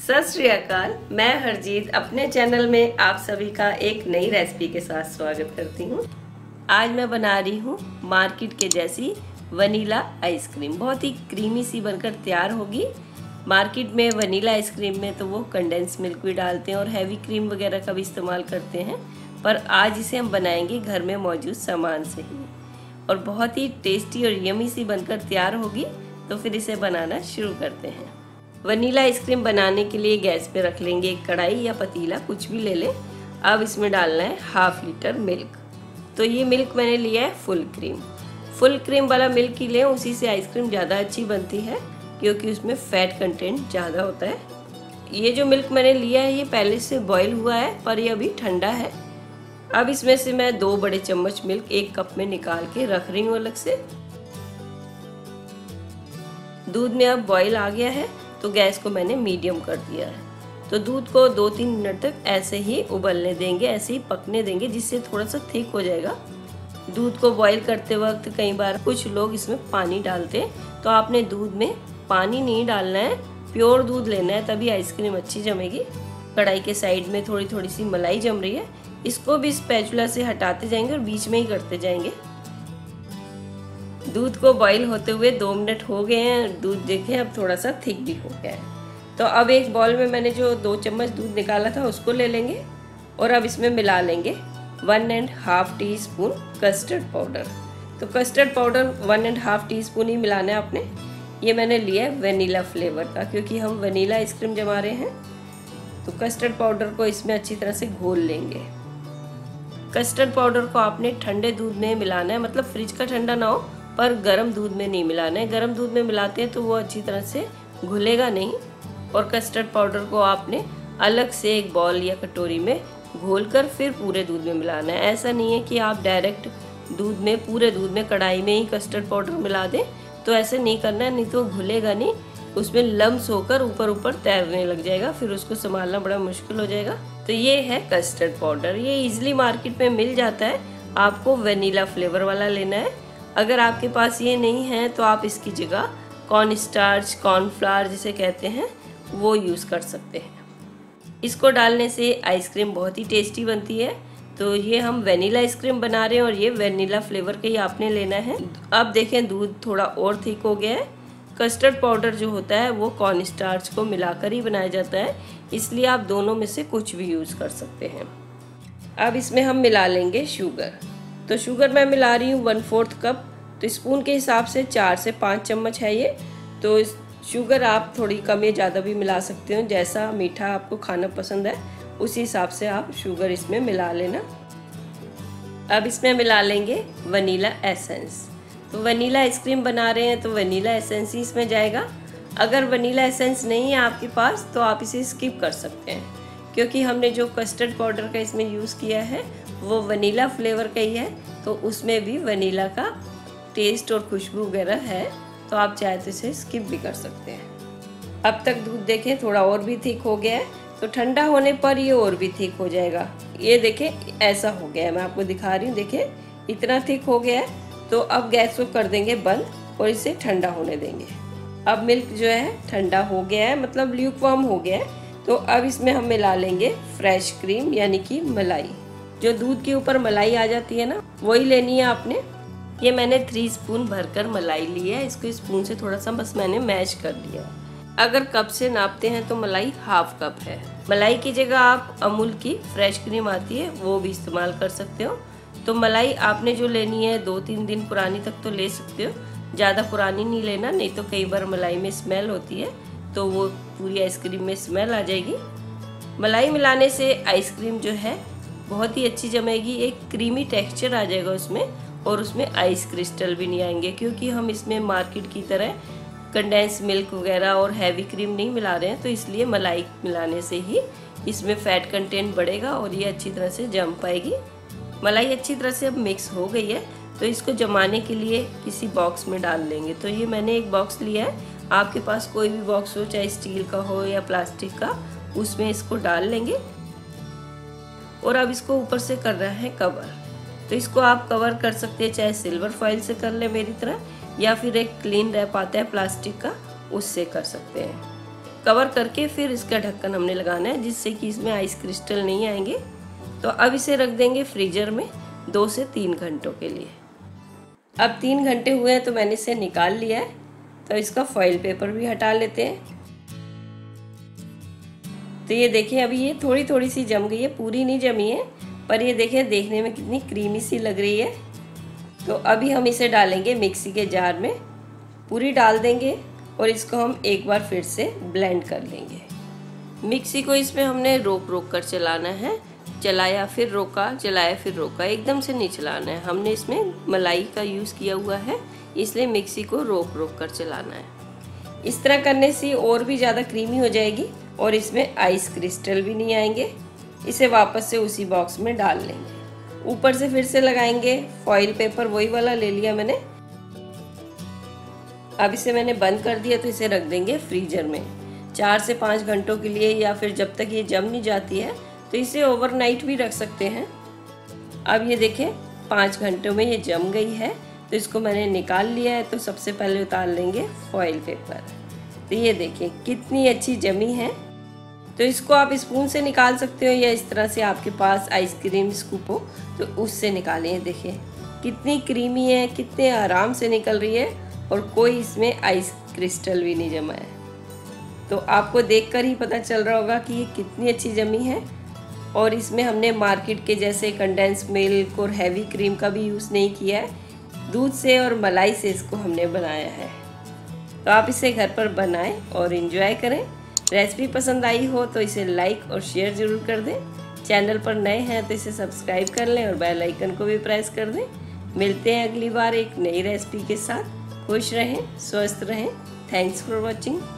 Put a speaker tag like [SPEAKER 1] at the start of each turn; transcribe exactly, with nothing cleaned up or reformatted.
[SPEAKER 1] सत श्री अकाल। मैं हरजीत अपने चैनल में आप सभी का एक नई रेसिपी के साथ स्वागत करती हूँ। आज मैं बना रही हूँ मार्केट के जैसी वनीला आइसक्रीम। बहुत ही क्रीमी सी बनकर तैयार होगी। मार्केट में वनीला आइसक्रीम में तो वो कंडेंस मिल्क भी डालते हैं और हैवी क्रीम वगैरह का भी इस्तेमाल करते हैं, पर आज इसे हम बनाएंगे घर में मौजूद सामान से ही और बहुत ही टेस्टी और यमी सी बनकर तैयार होगी। तो फिर इसे बनाना शुरू करते हैं। वनीला आइसक्रीम बनाने के लिए गैस पे रख लेंगे एक कढ़ाई या पतीला, कुछ भी ले लें। अब इसमें डालना है हाफ लीटर मिल्क। तो ये मिल्क मैंने लिया है फुल क्रीम। फुल क्रीम वाला मिल्क ही लें, उसी से आइसक्रीम ज़्यादा अच्छी बनती है क्योंकि उसमें फैट कंटेंट ज़्यादा होता है। ये जो मिल्क मैंने लिया है ये पहले से बॉयल हुआ है, पर ये अभी ठंडा है। अब इसमें से मैं दो बड़े चम्मच मिल्क एक कप में निकाल के रख रही हूँ अलग से। दूध में अब बॉयल आ गया है तो गैस को मैंने मीडियम कर दिया है। तो दूध को दो तीन मिनट तक ऐसे ही उबलने देंगे, ऐसे ही पकने देंगे, जिससे थोड़ा सा थिक हो जाएगा। दूध को बॉईल करते वक्त कई बार कुछ लोग इसमें पानी डालते हैं, तो आपने दूध में पानी नहीं डालना है, प्योर दूध लेना है, तभी आइसक्रीम अच्छी जमेगी। कढ़ाई के साइड में थोड़ी थोड़ी सी मलाई जम रही है, इसको भी स्पैचुला से हटाते जाएंगे और बीच में ही करते जाएंगे। दूध को बॉईल होते हुए दो मिनट हो गए हैं। दूध देखें अब थोड़ा सा थिक भी हो गया है। तो अब एक बॉल में मैंने जो दो चम्मच दूध निकाला था उसको ले लेंगे और अब इसमें मिला लेंगे one and half teaspoon custard powder. तो custard powder one and half teaspoon ही मिलाना है आपने। ये मैंने लिया है वेनीला फ्लेवर का, क्योंकि हम वेनीला आइसक्रीम जमा रहे हैं। तो कस्टर्ड पाउडर को इसमें अच्छी तरह से घोल लेंगे। कस्टर्ड पाउडर को आपने ठंडे दूध में मिलाना है, मतलब फ्रिज का ठंडा ना हो, पर गर्म दूध में नहीं मिलाना है। गर्म दूध में मिलाते हैं तो वो अच्छी तरह से घुलेगा नहीं। और कस्टर्ड पाउडर को आपने अलग से एक बॉल या कटोरी में घोलकर फिर पूरे दूध में मिलाना है। ऐसा नहीं है कि आप डायरेक्ट दूध में पूरे दूध में कढ़ाई में ही कस्टर्ड पाउडर मिला दें, तो ऐसे नहीं करना है, नहीं तो घुलेगा नहीं, उसमें लम्स होकर ऊपर ऊपर तैरने लग जाएगा, फिर उसको संभालना बड़ा मुश्किल हो जाएगा। तो ये है कस्टर्ड पाउडर, ये इजीली मार्केट में मिल जाता है। आपको वेनीला फ्लेवर वाला लेना है। अगर आपके पास ये नहीं है तो आप इसकी जगह कॉर्न स्टार्च, कॉर्नफ्लावर जिसे कहते हैं, वो यूज़ कर सकते हैं। इसको डालने से आइसक्रीम बहुत ही टेस्टी बनती है। तो ये हम वेनीला आइसक्रीम बना रहे हैं और ये वेनीला फ्लेवर का ही आपने लेना है। अब देखें दूध थोड़ा और थिक हो गया है। कस्टर्ड पाउडर जो होता है वो कॉर्न स्टार्च को मिलाकर ही बनाया जाता है, इसलिए आप दोनों में से कुछ भी यूज़ कर सकते हैं। अब इसमें हम मिला लेंगे शुगर। तो शुगर मैं मिला रही हूँ वन फोर्थ कप। तो स्पून के हिसाब से चार से पाँच चम्मच है ये। तो शुगर आप थोड़ी कम या ज़्यादा भी मिला सकते हो, जैसा मीठा आपको खाना पसंद है उसी हिसाब से आप शुगर इसमें मिला लेना। अब इसमें मिला लेंगे वनीला एसेंस। तो वनीला आइसक्रीम बना रहे हैं तो वनीला एसेंस ही इसमें जाएगा। अगर वनीला एसेंस नहीं है आपके पास तो आप इसे स्किप कर सकते हैं, क्योंकि हमने जो कस्टर्ड पाउडर का इसमें यूज़ किया है वो वनीला फ्लेवर का ही है, तो उसमें भी वनीला का टेस्ट और खुशबू वगैरह है, तो आप चाहे तो इसे स्किप भी कर सकते हैं। अब तक दूध देखें थोड़ा और भी थिक हो गया है, तो ठंडा होने पर ये और भी थिक हो जाएगा। ये देखें ऐसा हो गया है, मैं आपको दिखा रही हूँ, देखें इतना थिक हो गया है। तो अब गैस को कर देंगे बंद और इसे ठंडा होने देंगे। अब मिल्क जो है ठंडा हो गया है, मतलब ल्यूकवार्म हो गया है। तो अब इसमें हम मिला लेंगे फ्रेश क्रीम, यानी कि मलाई। जो दूध के ऊपर मलाई आ जाती है ना, वही लेनी है आपने। ये मैंने थ्री स्पून भरकर मलाई ली है। इसको स्पून से थोड़ा सा बस मैंने मैश कर लिया। अगर कप से नापते हैं तो मलाई हाफ कप है। मलाई की जगह आप अमूल की फ्रेश क्रीम आती है वो भी इस्तेमाल कर सकते हो। तो मलाई आपने जो लेनी है दो तीन दिन पुरानी तक तो ले सकते हो, ज़्यादा पुरानी नहीं लेना, नहीं तो कई बार मलाई में स्मेल होती है तो वो पूरी आइसक्रीम में स्मेल आ जाएगी। मलाई मिलाने से आइसक्रीम जो है बहुत ही अच्छी जमेगी, एक क्रीमी टेक्सचर आ जाएगा उसमें, और उसमें आइस क्रिस्टल भी नहीं आएंगे, क्योंकि हम इसमें मार्केट की तरह कंडेंस मिल्क वगैरह और हैवी क्रीम नहीं मिला रहे हैं। तो इसलिए मलाई मिलाने से ही इसमें फैट कंटेंट बढ़ेगा और ये अच्छी तरह से जम पाएगी। मलाई अच्छी तरह से अब मिक्स हो गई है, तो इसको जमाने के लिए किसी बॉक्स में डाल लेंगे। तो ये मैंने एक बॉक्स लिया है, आपके पास कोई भी बॉक्स हो, चाहे स्टील का हो या प्लास्टिक का, उसमें इसको डाल लेंगे। और अब इसको ऊपर से कर रहा है कवर। तो इसको आप कवर कर सकते हैं, चाहे सिल्वर फॉइल से कर ले मेरी तरह, या फिर एक क्लीन रैप आता है प्लास्टिक का, उससे कर सकते हैं। कवर करके फिर इसका ढक्कन हमने लगाना है, जिससे कि इसमें आइस क्रिस्टल नहीं आएंगे। तो अब इसे रख देंगे फ्रीजर में दो से तीन घंटों के लिए। अब तीन घंटे हुए हैं तो मैंने इसे निकाल लिया है। तो इसका फॉइल पेपर भी हटा लेते हैं। तो ये देखिए अभी ये थोड़ी थोड़ी सी जम गई है, पूरी नहीं जमी है, पर ये देखें देखने में कितनी क्रीमी सी लग रही है। तो अभी हम इसे डालेंगे मिक्सी के जार में, पूरी डाल देंगे और इसको हम एक बार फिर से ब्लेंड कर लेंगे। मिक्सी को इसमें हमने रोक रोक कर चलाना है, चलाया फिर रोका, चलाया फिर रोका, एकदम से नहीं चलाना है। हमने इसमें मलाई का यूज़ किया हुआ है, इसलिए मिक्सी को रोक रोक कर चलाना है। इस तरह करने से और भी ज़्यादा क्रीमी हो जाएगी और इसमें आइस क्रिस्टल भी नहीं आएंगे। इसे वापस से उसी बॉक्स में डाल लेंगे। ऊपर से फिर से लगाएंगे फॉइल पेपर, वही वाला ले लिया मैंने। अब इसे मैंने बंद कर दिया, तो इसे रख देंगे फ्रीजर में चार से पाँच घंटों के लिए, या फिर जब तक ये जम नहीं जाती है तो इसे ओवरनाइट भी रख सकते हैं। अब ये देखें पाँच घंटों में ये जम गई है, तो इसको मैंने निकाल लिया है। तो सबसे पहले उतार लेंगे फॉइल पेपर। तो ये देखिए कितनी अच्छी जमी है। तो इसको आप स्पून से निकाल सकते हो, या इस तरह से आपके पास आइसक्रीम स्कूप हो तो उससे निकालें। देखिए कितनी क्रीमी है, कितने आराम से निकल रही है और कोई इसमें आइस क्रिस्टल भी नहीं जमा है। तो आपको देखकर ही पता चल रहा होगा कि ये कितनी अच्छी जमी है। और इसमें हमने मार्केट के जैसे कंडेंस मिल्क और हैवी क्रीम का भी यूज़ नहीं किया है, दूध से और मलाई से इसको हमने बनाया है। तो आप इसे घर पर बनाएं और एंजॉय करें। रेसिपी पसंद आई हो तो इसे लाइक और शेयर ज़रूर कर दें। चैनल पर नए हैं तो इसे सब्सक्राइब कर लें और बेल आइकन को भी प्रेस कर दें। मिलते हैं अगली बार एक नई रेसिपी के साथ। खुश रहें, स्वस्थ रहें। Thanks for watching.